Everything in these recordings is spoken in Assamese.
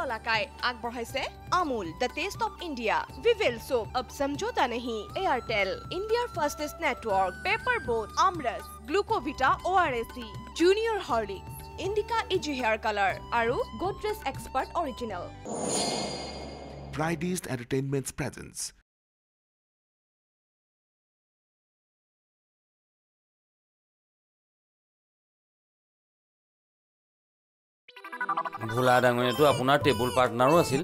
कलाकाय আগবঢ়াইছে Amul the taste of India Vivel soap अब समझौता नहीं एयरटेल इंडियार fastest network Paper Boat Aamras Glucovita ORSC junior Horlicks Indica easy hair colour आरु Godrej expert original Fridays Entertainment's presence. ভোলা ডাঙৰীয়াটো আপোনাৰ টেবুল পাৰ্টনাৰো আছিল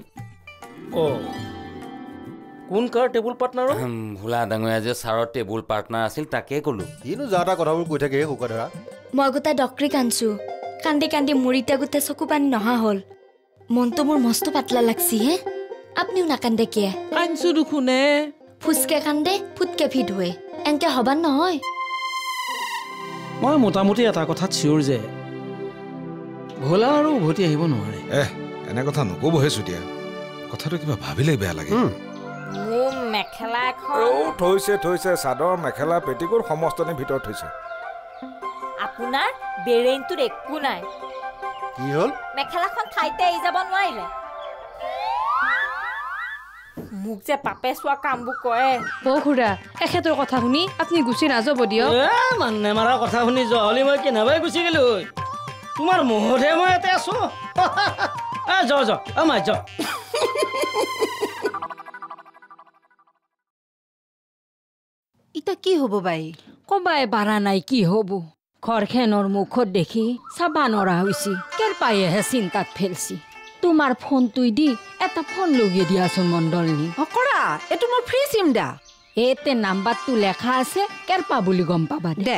কোন কাৰ টেবুল পাৰ্টনাৰ ভোলা ডাঙৰীয়া যে ছাৰৰ টেবুল পাৰ্টনাৰ আছিল তাকে ক'লো কিনো যাটা কথাবোৰ কৈ থাকে হুকা ধৰা মই গোটা ডক্টৰী কানছো কান্দি কান্দি মুৰিটা গোটা চকু পানী নহা হ'ল মনটো মোৰ মস্ত পাতলা লাগছি হে আপনিও না কান্দে কিয় কানছো দুখুনে ফুসকে কান্দে ফুটকে ফিট হয় এনকে হবান নহয় মই মোটামুটি এটা কথা চিউৰ যে ভোলা আৰু উভতি আহিব নোৱাৰে এনে কথা নকব হে সুটিয়া কথাটো কিবা ভাবিলে বেয়া লাগে মোৰ মেখেলা এখন থৈছে চাদৰ মেখেলা পেটিকোট সমস্তনে ভিতৰত থৈছে আপোনাৰ বেৰেইনটোৰ একো নাই কি হ'ল মেখেলাখন ঠাইতে আহি যাব নোৱাৰিলে মোক যে পাপে চোৱা কামবোৰ কৰে খুৰা এখেতৰ কথা শুনি আপুনি গুচি নাযাব দিয়ক মানে মাৰা কথা শুনি জহলি মই কেনেবাই গুচি গেলো তোমাৰ মোহতে মই ইয়াতে আছো যা আমাৰ যা ইটা কি হব বাই কবাই বাৰা নাই কি হব ঘৰখনৰ মুখত দেখি চাবা নৰা হৈছি কেৰ পায়েহে চিন্তাত ফেলছি তোমাৰ ফোনটোই দি এটা ফোন লগাই দিয়াচোন মণ্ডলনি কৰা এটো মোৰ ফ্ৰী সিম দা এতে নাম্বাৰটো লেখা আছে কেৰপা বুলি গম পাবা দে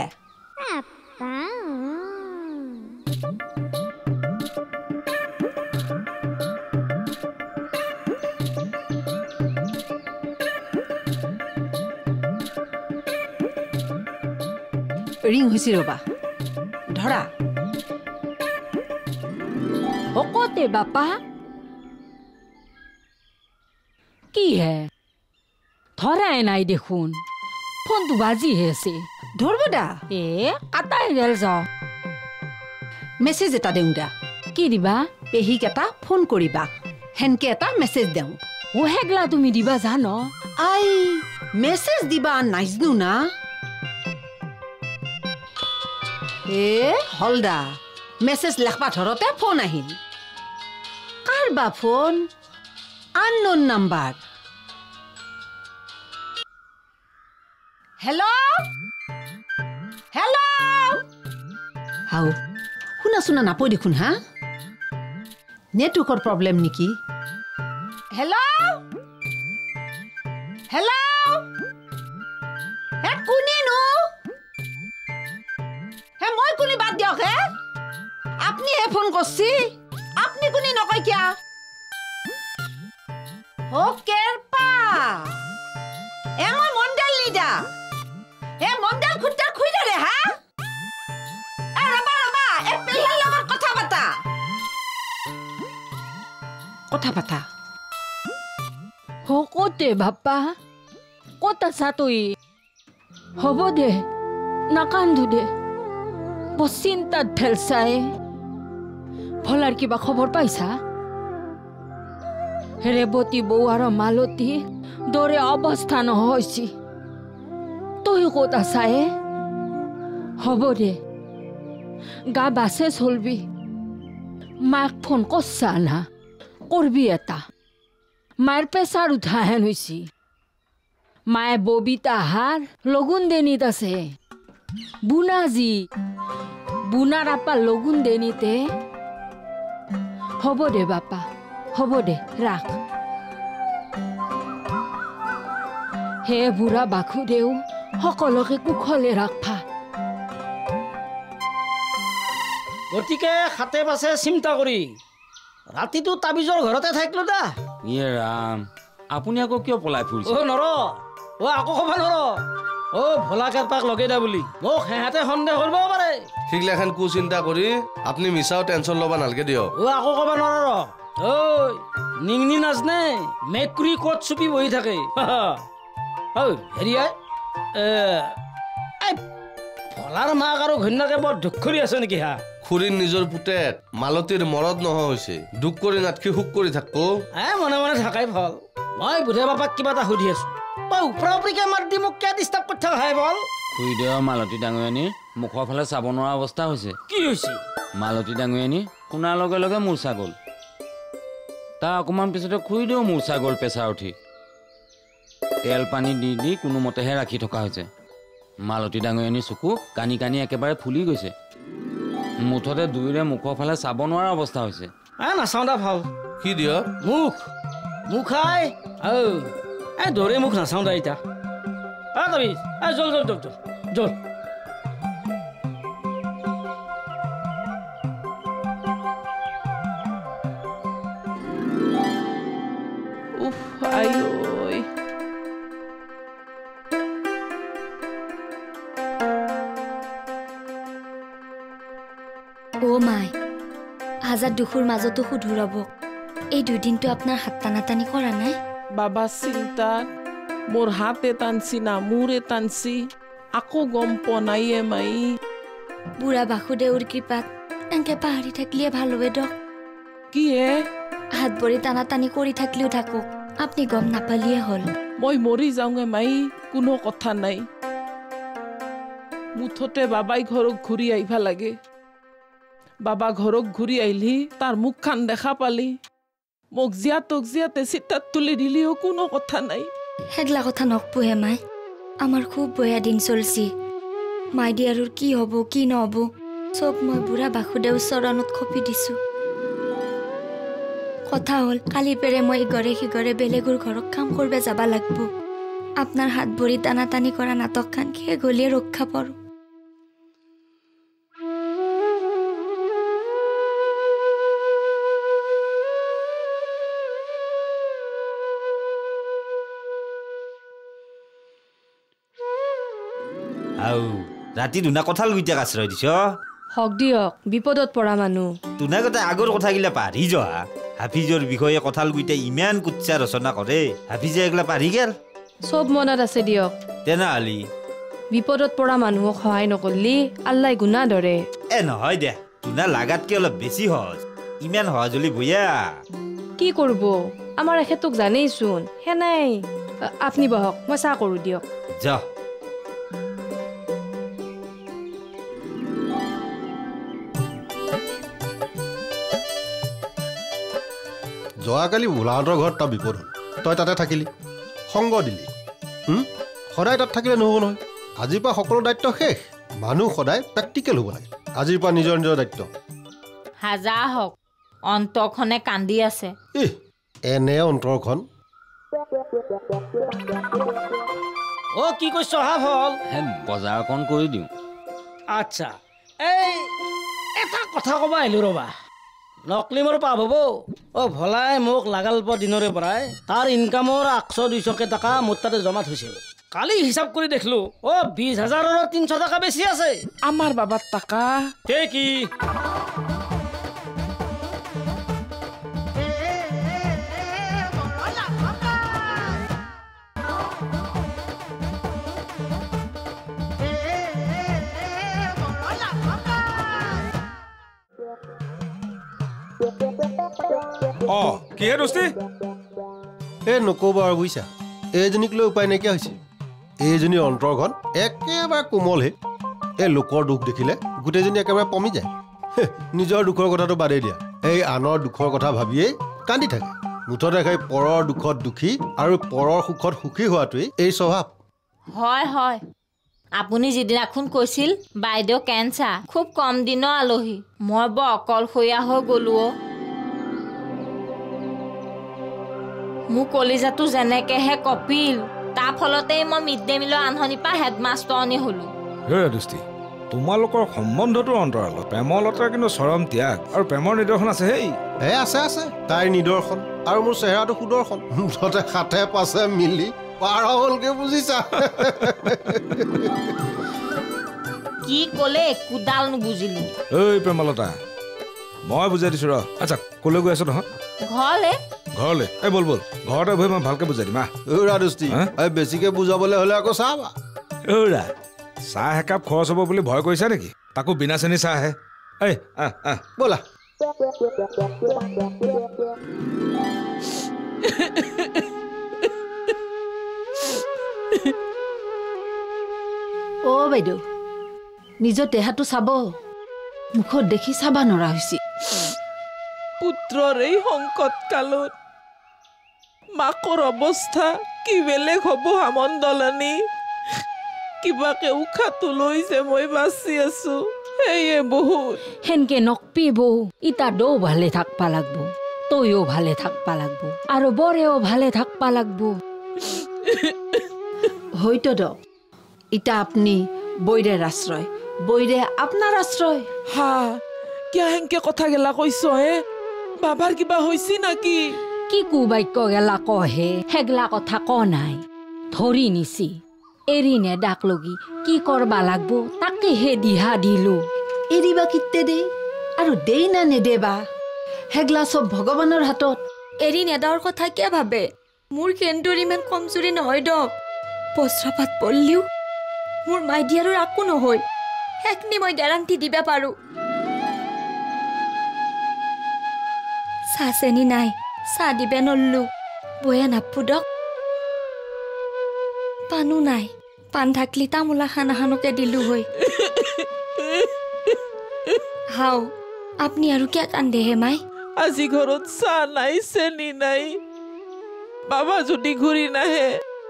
ৰিং হৈছে ৰবা ধৰা হকতে বাপা কি হে ধৰাই নাই দেখোন ফোনটো বাজি আছে ধৰব দা কাটাই গেল যাও মেছেজ এটা দেউ দা কি দিবা পেহিক এটা ফোন কৰিবা হেনকে এটা মেছেজ দেউ ও হেগলা তুমি দিবা জানো আই মেছেজ দিবা নাইজনু না হলদা মেছেজ লেখবা ধৰতে ফোন আহিল কাৰবা phone unknown number hello' how শুনা নাপই দেখোন হা নেটৱৰ্কৰ প্ৰব্লেম নেকি হেল্ল' কোনিনো মই কোনি বাদ দিয়ক হে আপনি হে ফোন করছি আপনি কোনি নকয় কিয়া ও কেরপা মই মন্ডল লিডা মন্ডল খুঁটা খুইলা রে হা রবা পেলার লগর কথা পাতা হকতে বাপা কত আছা তুই হব দে নাকান্দু দে চিন্তাত ফেলছাই ভলাৰ কিবা খবৰ পাইছা ৰেৱতী বৌ আৰু মালতী দৰে অৱস্থা নহৈছি তই ক'ত আছাই হ'ব দে গা বাছে চলবি মাক ফোন কৰছা না কৰবি এটা মায়ের প্ৰেছাৰ উঠা হেন হৈছি মায়ে ববিতা হার লগুন দেনিত আছে বুনাজি বুনার আপা লগুন দেনিতে হব দে বাপা হব দে রাখ হে বুঢ়া বাসুদেউ সকলোকে কুশলে ৰাখা গতিকে হাতে পাছে চিন্তা কৰি ৰাতিটো তাবিজৰ ঘৰতে থাকিলো দা ইয়ে ৰাম আপুনি আকৌ কিয় পলাই ফুৰিছে নৰ আকৌ ক'ব নৰ ভোলা কেৰপাক লগে দা বুলি মোক সিহঁতে সন্দেহ কৰিব পাৰে ঠিকলেখান কুচিন্তা কৰি আপুনি মিছাও টেনচন ল'ব নালাগে দিয়ক আকৌ ক'ব নৰ নিংনি নাজনে মেকুৰী ক'ত চুপি বহি থাকে হেৰিয়াই ভোলাৰ মাক আৰু ঘৈণীয়েকে বৰ দুখ কৰি আছে নেকি হা খুৰীৰ নিজৰ পুতেক মালতীৰ মৰদ নোহোৱা হৈছে দুখ কৰি নাটকি সুখ কৰি থাকব মনে মনে থাকাই ভাল মই বুঢ়ে বাপাক কিবা এটা সুধি আছো তই ওপৰা ওপৰিকে মাত দি মোক কিয় ডিষ্টাৰ্ব কৰি থাক ভাই বল খুৰীদেউ মালতী ডাঙৰীয়ানীৰ মুখৰ ফালে চাব নোৱাৰা অৱস্থা হৈছে কি হৈছে মালতী ডাঙৰীয়ানী শুনাৰ লগে লগে মূৰ্ছা গ'ল তাৰ অকণমান পিছতে খুৰীদেউ মূৰ্ছা গ'ল প্ৰেছাৰ উঠি তেল পানী দি দি কোনোমতেহে ৰাখি থকা হৈছে মালতী ডাঙৰীয়ানীৰ চকু কানি কানি একেবাৰে ফুলি গৈছে মুঠতে দুয়োৰে মুখৰ ফালে চাব নোৱাৰা অৱস্থা হৈছে নাচাওঁ দা ভাল কি দিয় মুখ মুখাই দৌৰে মুখ নাচাওঁ দা এতিয়া জল জল জল জল উফ আই ঐ অ' মাই হাজাৰ দুখৰ মাজতো সুধুৰাব এই দুদিনটো আপোনাৰ হাত টানাটানি কৰা নাই বাবা চিন্তাত মোৰ হাতে টানছি না মূৰে টানছি আকৌ গম পোৱা নাইয়ে মাই বুঢ়া বাসুদেউৰ কৃপাত এনেকে পাহৰি থাকিলে ভাল হবে দক কি হে হাত ভৰি টানাটানি কৰি থাকিলেও থাকক আপুনি গম নাপালিয়ে হ'ল মই মৰি যাওঁগে মাই কোনো কথা নাই মুঠতে বাবাই ঘৰক ঘূৰি আহিবা লাগে বাবা ঘৰক ঘূৰি আহিলি তাৰ মুখখান দেখা পালি মোক জিয়াতে চিতাত তুলি দিলিও কোনো কথা নাই সেইগলা কথা নকপোহে মাই আমাৰ খুব বেয়া দিন চলছি মাইদি আৰু কি হ'ব কি নহ'ব চব মই বুঢ়া বাসুদেৱ চৰণত খপি দিছো কথা হ'ল কালি পেৰে মই ইঘৰে সিঘৰে বেলেগৰ ঘৰত কাম কৰিব যাব লাগিব আপোনাৰ হাত ভৰি টানাটানি কৰা নাটকখান সেই গলিয়ে ৰক্ষা পাৰো ৰাতি ধুনা কঁঠাল গুইটাক আশ্ৰয় দিছ হক দিয়ক বিপদত পৰা মানুহ ধুনা কথা আগৰ কথাগিলা পাহৰি যোৱা হাফিজৰ বিষয়ে কঁঠাল গুইটাই ইমান কুচ্চা ৰচনা কৰে হাফিজে এগলা পাহৰি গেল চব মনত আছে দিয়ক তেনেহ'লে বিপদত পৰা মানুহক সহায় নকৰিলি আল্লাই গুণা ধৰে নহয় দে ধুনা লাগাতকে অলপ বেছি সহজ ইমান সহজ হলি বয়া কি কৰিব আমাৰ এখেতক জানেইচোন সেনাই আপুনি বহক মই চাহ কৰোঁ দিয়ক যা যোৱাকালি বোলাহঁতৰ ঘৰত তাৰ বিপদ হ'ল তই তাতে থাকিলি সংগ দিলি সদায় তাত থাকিলে নহ'ব নহয় আজিৰ পৰা সকলো দায়িত্ব শেষ মানুহ সদায় প্ৰেক্টিকেল হ'ব লাগে আজিৰ পৰা নিজৰ নিজৰ দায়িত্ব হাজা হওক অন্তৰখনে কান্দি আছে এনে অন্তৰখন কি কৈছ হা ফল বজাৰখন কৰি দিওঁ আচ্ছা এই এটা কথা ক'ব আহিলোঁ ৰ'বা নকলি মোৰ পাপ হ'ব ভলাই মোক লাগাল পোৱা দিনৰে পৰাই তাৰ ইনকামৰ 100-200 টকা মোৰ তাতে জমা থৈছিল কালি হিচাপ কৰি দেখিলো 20,000 300 টকা বেছি আছে আমাৰ বাবাৰ টকা কি কিহে দোস্তি নক'ব আৰু বুজিছা এইজনীক লৈ উপায় নাইকিয়া হৈছে এইজনীৰ অন্তৰখন একেবাৰে কোমলহে এই লোকৰ দুখ দেখিলে গোটেইজনী একেবাৰে পমি যায় নিজৰ দুখৰ কথাটো বাদেই দিয়া এই আনৰ দুখৰ কথা ভাবিয়েই কান্দি থাকে মুঠতে সেই পৰৰ দুখত দুখী আৰু পৰৰ সুখত সুখী হোৱাটোৱেই এই স্বভাৱ হয় আপুনি যিদিনাখন কৈছিল বাইদেউ কেঞ্চাৰ খুব কম দিনৰ আলহী মই বৰ অকলশৰীয়া হৈ গ'লো মোৰ কলিজাটো যেনেকেহে কপিল তাৰ ফলতেই মই মিড ডে মিলৰ আনহনিৰ পৰা হেডমাষ্টৰনী হ'লো দোস্তি তোমালোকৰ সম্বন্ধটো অন্তৰালত প্ৰেমলতাৰ কিন্তু চৰম ত্যাগ আৰু প্ৰেমৰ নিদৰ্শন আছে আছে তাইৰ নিদৰ্শন আৰু মোৰ চেহেৰাটো সুদৰ্শন মুঠতে সাথে পাছে মিলি পাৰ হ'লকে বুজিছা কি ক'লে একোডাল নুবুজিলো প্ৰেমলতা মই বুজাই দিছো ৰ আচ্ছা ক'লৈ গৈ আছো নহয় ঘৰলৈ বল ঘৰতে বহি মই ভালকে বুজাই দিম দোস্তি বেছিকে বুজাবলৈ হ'লে আকৌ চাবা চাহ একাপ খৰচ হ'ব বুলি ভয় কৰিছা নেকি তাকো বিনা চেনি চাহ আহে এই ব'লা অ' বাইদেউ নিজৰ দেহাটো চাব মুখত দেখি চাবা নৰা হৈছে পুত্ৰৰ এই সংকট কালত মাকৰ অৱস্থা কি বেলেগ হ'ব হামন্দলানী কিবাকে উশাহটো লৈছে মই বাচি আছো সেয়ে বহুত সেনকে নকপি বৌ ইটা দৌ ভালে থাকবা লাগব তইও ভালে থাকবা লাগব আৰু বৰেও ভালে থাকবা লাগব হয়তো দ ইটা আপনি বৈৰেৰ আশ্ৰয় বৈৰে আপোনাৰ আশ্ৰয় হা কিয় হেনকে কথা গেলা কৈছ হে বাবাৰ কিবা হৈছি নাকি কি কুবাক্য গেলা কহে হেগলা কথা ক নাই ধৰি নিছি এৰি নেদাক লগি কি কৰবা লাগব তাকে হে দিহা দিলো এৰিবা কিতে দে আৰু দেই না নেদেবা হেগলা চব ভগৱানৰ হাতত এৰি নেদাৰ কথা কিয় ভাবে মোৰ কেন্দুৰ ইমান কমজুৰি নহয় দক বস্ত্ৰপাত পল্লিও মোৰ মাইডিয়াৰৰ আকো নহয় একনি মই গেৰাণ্টি দিবা পাৰো চাহ চেনি নাই চাহ দিবে নল্লু বয়া নাপু দক পানো নাই পান থাকলি তামোলা খানাখানকে দিলো হৈ হাও আপনি আৰু কিয় কান্দে হে মাই আজি ঘৰত চাহ নাই চেনি নাই বাবা যদি ঘূৰি নাহে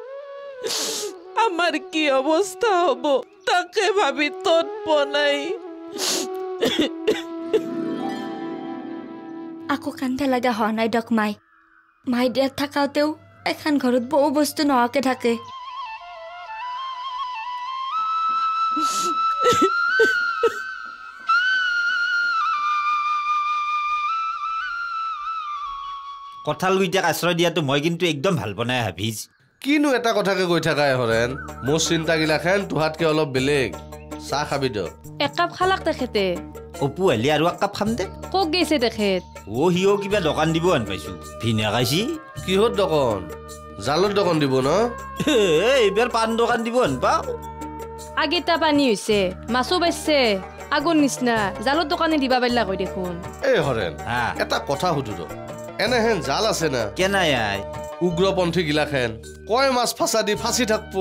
আমাৰ কি অৱস্থা হ'ব তাকে ভাবি তত বনাই আকৌ কান্দা লগা হোৱা নাই দক মাই মাই দিয়াত থাকাওতেও এখন ঘৰত বহু বস্তু নোহোৱাকে থাকে কঁঠালগুইটাক আশ্ৰয় দিয়াটো মই কিন্তু একদম ভাল বনাই হাফিজ কিনো এটা কথাকে কৈ থাকাই হৰেন মোৰ চিন্তাগিলাখেন তোহাতকে অলপ বেলেগ চাহ খাবি দ একাপ খালাক তেখেতে অপু আহিলে আৰু এক কাপ খাম দে কক গৈছে তেখেত সিও কিবা দোকান দিব আন পাইছো ভিনা খাইছি কিহত দোকান জালৰ দোকান দিব ন এইবাৰ পাণ দোকান দিব আন পাও আগেটা পানী হৈছে মাছো পাইছে আগৰ নিচিনা জালৰ দোকানে দিবা পাৰিলা কৈ দেখোন এই হৰেন এটা কথা সুধো দ এনেহেন জাল আছে না কেনাই আই উগ্ৰপন্থী গিলাখেন কয় মাছ ফাঁচা দি ফাঁচি থাকবো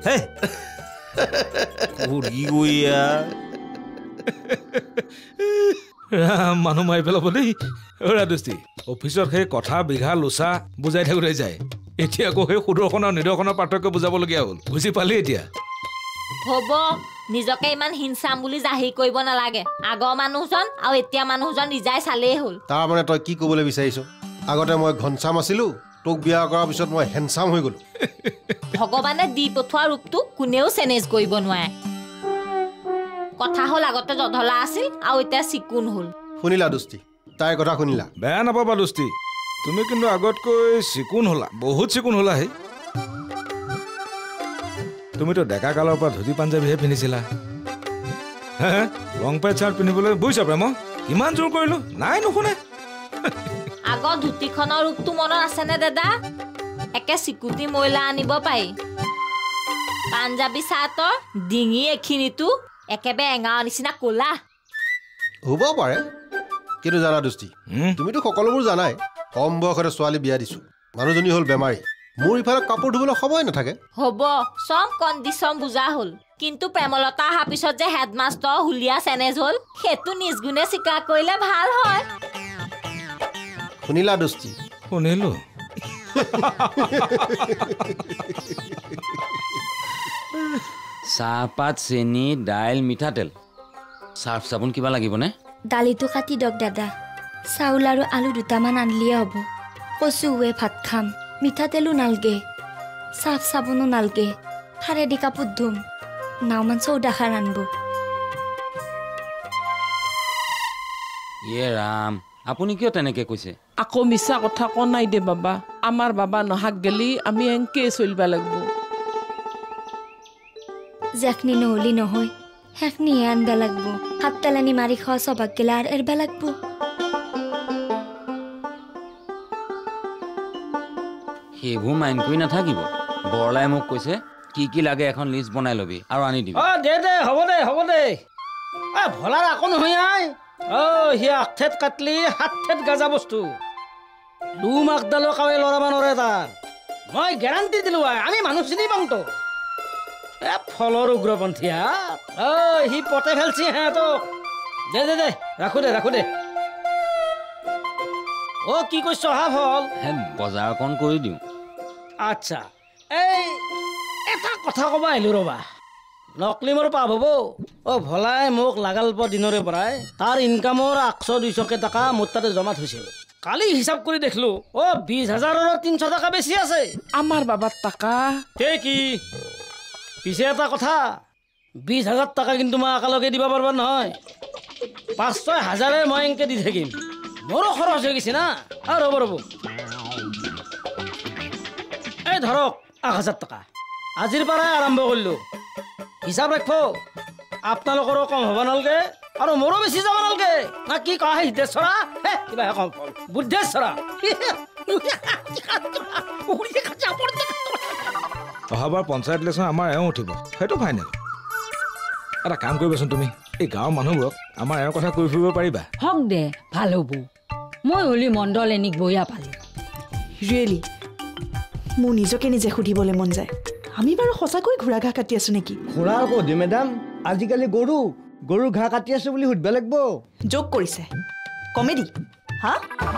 মানুহ মাৰি পেলাব দেই ৰাদুস্তি অফিচত সেই কথা বিঘা লোচা বুজাই থাকোঁতে যায় এতিয়া আকৌ সেই সুদৰ্শন আৰু নিদৰ্শনৰ পাৰ্থক্য বুজাবলগীয়া হ'ল বুজি পালি এতিয়া হ'ব নিজকে ইমান হিংসাম বুলি জাহিৰ কৰিব নালাগে আগৰ মানুহজন আৰু এতিয়া মানুহজন ৰিজাই চালেই হ'ল তাৰ মানে তই কি ক'বলৈ বিচাৰিছ আগতে মই ঘনচাম আছিলো তোক বিয়া কৰাৰ পিছত মই হেনচাম হৈ গলো ভগৱানে দি পঠোৱা ৰূপটো কোনেও চেনেজ কৰিব নোৱাৰে কথা হ'ল আগতে জধলা আছিল আৰু এতিয়া চিকুণ হ'ল শুনিলা দুষ্টি তাইৰ কথা শুনিলা বেয়া নাপাবা দুষ্টি তুমি কিন্তু আগতকৈ চিকুণ হ'লা বহুত চিকুণ হ'লা হে তুমিতো ডেকা কালৰ পৰা ধুতি পাঞ্জাবীহে পিন্ধিছিলা ৰং পেণ্ট চাৰ্ট পিন্ধিবলৈ বুজিছা প্ৰেম কিমান জোৰ কৰিলো নাই নুশুনে আগৰ ধুতিখনৰ ৰূপটো মনত আছেনে দাদা একে চিকুটি মহিলা আনিব পাৰি পাঞ্জাবী চাৰ্টৰ ডিঙি এখিনিটো একেবাৰে এঙাৰ নিচিনা ক'লা হ'ব পাৰে কিন্তু জানা দুষ্টি তুমিতো সকলোবোৰ জানাই কম বয়সতে ছোৱালী বিয়া দিছো মানুহজনী হ'ল বেমাৰী মোৰ ইফালে কাপোৰ ধুবলৈ সময় নাথাকে হ'ব চব কণ্ডিশ্যন বুজা হ'ল কিন্তু প্ৰেমলতা অহাৰ পিছত যে হেডমাষ্টাৰ হুলীয়া চেনেজ হ'ল সেইটো নিজ গুণে স্বীকাৰ কৰিলে ভাল হয় শুনিলা দুষ্টি শুনিলো চাহপাত চেনি দাইল মিঠাতেল চাৰ্ফ চাবোন কিবা লাগিবনে দালিটো কাটি দক দাদা চাউল আৰু আলু দুটামান আনলিয়ে হ'ব কচুৱে ভাত খাম মিঠাতেলো নালগে চাফ চাবোনো নালগে খাৰে দি কাপোৰ ধুম নাওমান চৌদাখাৰ আনব ইয়ে ৰাম আপুনি কিয় তেনেকে কৈছে আকৌ মিছা কথা ক নাই দে বাবা আমাৰ বাবা নহাক গেলি আমি এনকে চলিবা লাগব যেখনি নহলি নহয় সেখনিহে আনবা লাগব হাত তেলানি মাৰি খোৱা সবাক গেলা আৰু এৰবা লাগব সেইবোৰ মাইণ্ড কৰি নাথাকিব বৰলাই মোক কৈছে কি কি লাগে এখন লিষ্ট বনাই ল'বি আৰু আনি দিবি দে হ'ব দে ভলাৰ আকৌ নহয় আই সি 8 ঠেট কাটলি 7 ঠেট গাজা বস্তু দুমাকডালৰ কাৱে লৰাব নৰে তাৰ মই গেৰাণ্টি দিলো আমি মানুহ চিনি পামতো ফলৰ উগ্ৰপন্থীয়া সি পতে ফেলছি সিহঁতক দে দে দে ৰাখো দে কি কৈছ হা ফল বজাৰখন কৰি দিওঁ আচ্ছা এই এটা কথা ক'ব আহিলো ৰবা নকলি মোৰ পাপ হ'ব ভলাই মোক লাগাল পোৱা দিনৰে পৰাই তাৰ ইনকামৰ 100-200 টকা মোৰ তাতে জমা থৈছিল কালি হিচাপ কৰি দেখিলো 20,000ৰ 300 টকা বেছি আছে আমাৰ বাবাৰ টকা কি পিছে এটা কথা 20,000 টকা কিন্তু মই একেলগে দিব পাৰবা নহয় 5-6 হাজাৰে মই এনেকে দি থাকিম মোৰো খৰচ হৈ গৈছে না ৰ'ব এই ধৰক 1,000 টকা আজিৰ পৰাই আৰম্ভ কৰিলো হিচাপ ৰাখব আপোনালোকৰো কম হ'ব নালগে আৰু মোৰো বেছি যাব নালগে না কি কয় সিদ্ধেশ্বৰা কিবা কম বুদ্ধেশ্বৰা অহাবাৰ পঞ্চায়ত ইলেকশ্যন আমাৰ এওঁ উঠিব সেইটো ফাইনেল এটা কাম কৰিবাচোন তুমি এই গাঁৱৰ মানুহবোৰক আমাৰ এওঁৰ কথা কৈ ফুৰিব পাৰিবা হওক দে ভাল হ'ব মই হলি মণ্ডল এনিক বয়া পালো ৰিয়েলি মোৰ নিজকে নিজে সুধিবলৈ মন যায় আমি বাৰু সঁচাকৈ ঘোঁৰা ঘাঁহ কাটি আছো নেকি ঘোঁৰাৰ কদি মেডাম আজিকালি গৰু ঘাঁহ কাটি আছো বুলি সুধিব লাগিব জোক কৰিছে কমেডি হা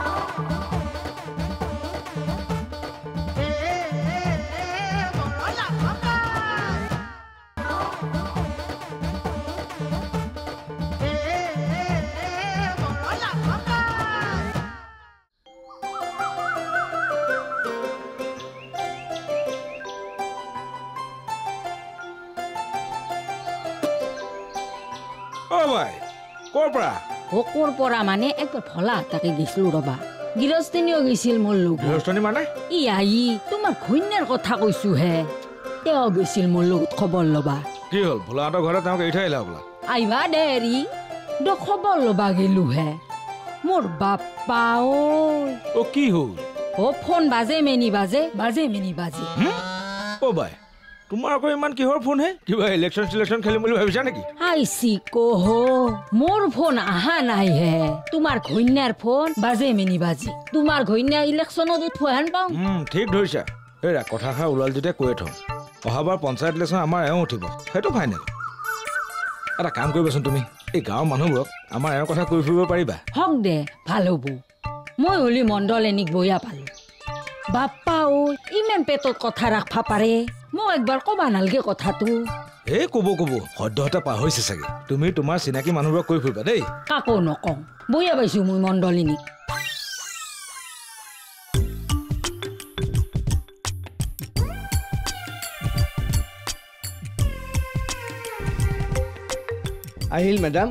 ক'ৰ পৰা মানে একবাৰ ফলা তাকে গৈছিলো ৰবা গৃহস্থনীও গৈছিল মোৰ লোক গৃহস্থনী মানে তোমাৰ ঘৈণীৰ কথা কৈছো হে তেওঁ গৈছিল মোৰ লগত খবৰ ল'বা কি হ'ল ভোলাহঁতৰ ঘৰত তেওঁক এৰি থৈ আহিলা বোলা আহিবা দে হেৰি খবৰ ল'বা গেলো হে মোৰ বাপ্পা কি হ'ল ফোন বাজে মেনি বাজে বাই তোমাৰ আকৌ ইমান কিহৰ ফোন হে কিবা ইলেকশ্যন খেলিম বুলি ভাবিছা নেকি আইছি কহ মোৰ ফোন আহা নাই হে তোমাৰ ঘৈণীৰ ফোন বাজে মেনি বাজি তোমাৰ ঘৈণীয়া ইলেকশ্যনত উঠোৱান পাওঁ ঠিক ধৰিছা হেৰা কথাষাৰ ওলাল যেতিয়া কৈ থওঁ অহাবাৰ পঞ্চায়ত ইলেকশ্যন আমাৰ এওঁ উঠিব সেইটো ফাইনেল এটা কাম কৰিবাচোন তুমি এই গাঁৱৰ মানুহবোৰক আমাৰ এওঁৰ কথা কৈ ফুৰিব পাৰিবা হওক দে ভাল হ'ব মই হলি মণ্ডল এনিক বয়া পালো বাপ্পা ইমান পেটত কথা ৰাখবা পাৰে মোক একবাৰ ক'বা নালগে কথাটো ক'ব সদ্যহতে পাহৰিছে চাগে তুমি তোমাৰ চিনাকি মানুহবোৰক কৈ ফুৰিবা দেই কাকো নকওঁ বয়া পাইছো মই মণ্ডলিনীক আহিল মেডাম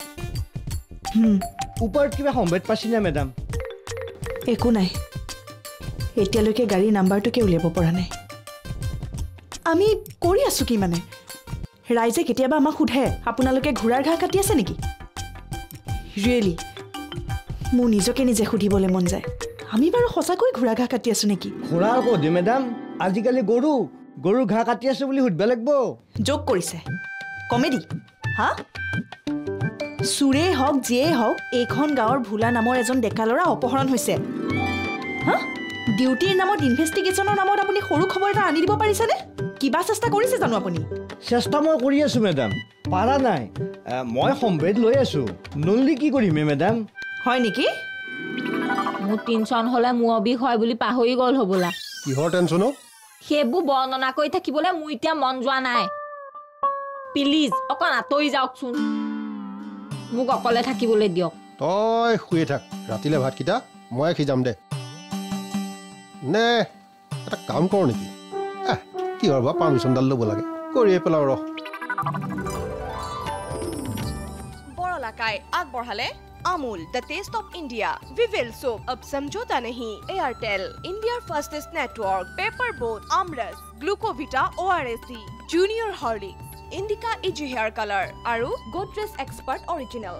ওপৰত কিবা সম্ভেদ পাইছি না মেডাম একো নাই এতিয়ালৈকে গাড়ীৰ নাম্বাৰটোকে উলিয়াব পৰা নাই আমি কৰি আছো কি মানে ৰাইজে কেতিয়াবা আমাক সোধে আপোনালোকে ঘোঁৰাৰ ঘাঁহ কাটি আছে নেকি ৰিয়েলি মোৰ নিজকে নিজে সুধিবলৈ মন যায় আমি বাৰু সঁচাকৈ ঘোঁৰা ঘাঁহ কাটি আছো নেকি ঘোঁৰাৰ কদি মেডাম আজিকালি গৰু ঘাঁহ কাটি আছো বুলি সুধিব লাগিব জোক কৰিছে কমেডি হা চুৰেই হওক যিয়েই হওক এইখন গাঁৱৰ ভোলা নামৰ এজন ডেকা ল'ৰা অপহৰণ হৈছে হা ডিউটিৰ নামত ইনভেষ্টিগেশ্যনৰ নামত আপুনি সৰু খবৰ এটা আনি দিব পাৰিছেনে কিবা চেষ্টা কৰিছে জানো আপুনি চেষ্টা মই কৰি আছো মেডাম পাৰা নাই মই সম্ভেদ লৈ আছো নললি কি কৰিমে মেডাম হয় নেকি মোৰ টেনচন হ'লে মোৰ বিষ হয় বুলি পাহৰি গ'ল হ'বলা কিহৰ টেনচন সেইবোৰ বৰ্ণনা কৰি থাকিবলৈ মোৰ এতিয়া মন যোৱা নাই প্লিজ অকণ আঁতৰি যাওকচোন মোক অকলে থাকিবলৈ দিয়ক তই শুয়ে থাক ৰাতিলে ভাতকেইটা মই সিজাম দে নে এটা কাম কৰ নেকি কিহৰ বা পাৰ্মিশ্যনডাল ল'ব লাগে কৰিয়ে পেলাও ৰহ বৰলা কাই আগবঢ়ালে Amul the taste of India Vivel soap अब समझौता नहीं Airtel India fastest network Paper Boat Aamras Glucovita ORAC junior Horlicks Indica easy hair colour और गोदरेज एक्सपर्ट ओरिजिनल